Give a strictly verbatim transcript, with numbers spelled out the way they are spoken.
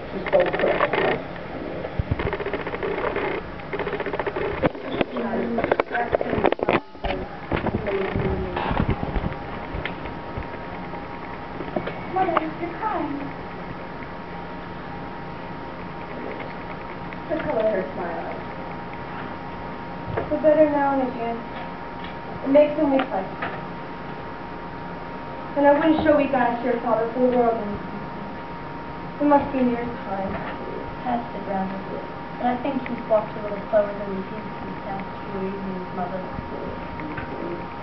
She's so quick. Mother, you're crying. The color of her smile. We're better now and again. It makes them weak like that. And I wouldn't show weak eyes to your father for the world. It must be near time. Has to ground a bit. But I think he's walked a little slower than he seems to these past few evenings, Mother.